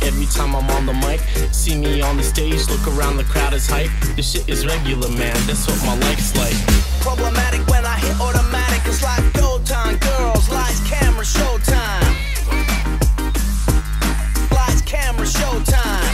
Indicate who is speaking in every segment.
Speaker 1: every time I'm on the mic. See me on the stage, look around, the crowd is hype. This shit is regular, man, that's what my life's like.
Speaker 2: Problematic when I hit automatic, it's like go time. Girls, lights, camera, showtime. Lights, camera, showtime.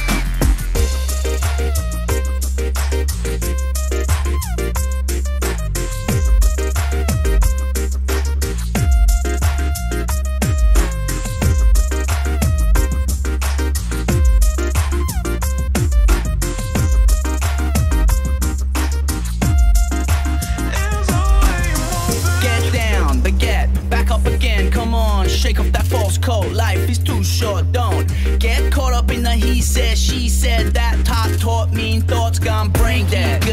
Speaker 2: Come on, shake off that false coat. Life is too short, don't get caught up in the he said, she said. That top taught mean thoughts gone brain dead.